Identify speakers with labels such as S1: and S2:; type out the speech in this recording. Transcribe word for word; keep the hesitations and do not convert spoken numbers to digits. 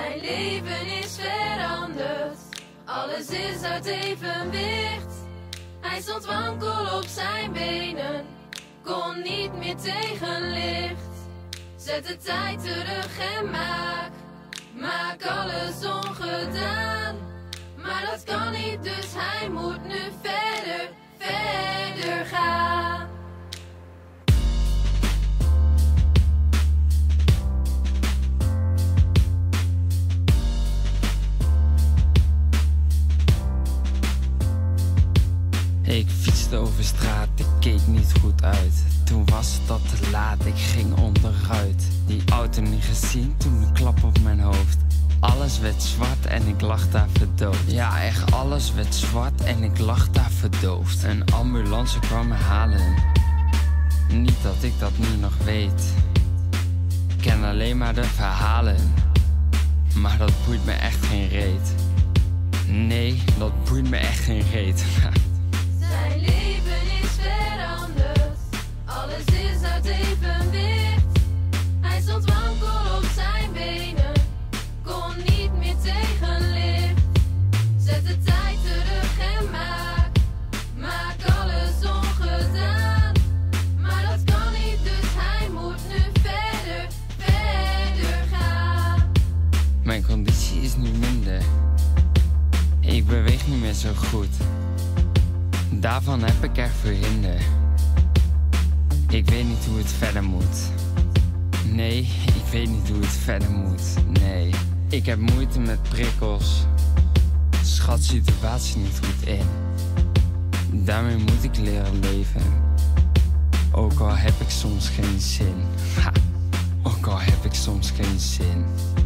S1: Zijn leven is veranderd, alles is uit evenwicht. Hij stond wankel op zijn benen, kon niet meer tegen licht. Zet de tijd terug en maak, maak alles ongedaan. Maar dat kan niet, dus hij moet nu verder, verder gaan.
S2: Ik fietste over straat, ik keek niet goed uit. Toen was het al te laat, ik ging onderuit. Die auto niet gezien, toen een klap op mijn hoofd. Alles werd zwart en ik lag daar verdoofd. Ja, echt alles werd zwart en ik lag daar verdoofd. Een ambulance kwam me halen. Niet dat ik dat nu nog weet. Ik ken alleen maar de verhalen. Maar dat boeit me echt geen reet. Nee, dat boeit me echt geen reet.
S1: Zijn leven is veranderd, alles is uit evenwicht. Hij stond wankel op zijn benen, kon niet meer tegen licht. Zet de tijd terug en maak, maak alles ongedaan. Maar dat kan niet, dus hij moet nu verder, verder gaan.
S2: Mijn conditie is nu minder. Ik beweeg niet meer zo goed. Daarvan heb ik echt verhinder. Ik weet niet hoe het verder moet. Nee, ik weet niet hoe het verder moet. Nee, ik heb moeite met prikkels. Schat situatie niet goed in. Daarmee moet ik leren leven. Ook al heb ik soms geen zin. Ha, ook al heb ik soms geen zin.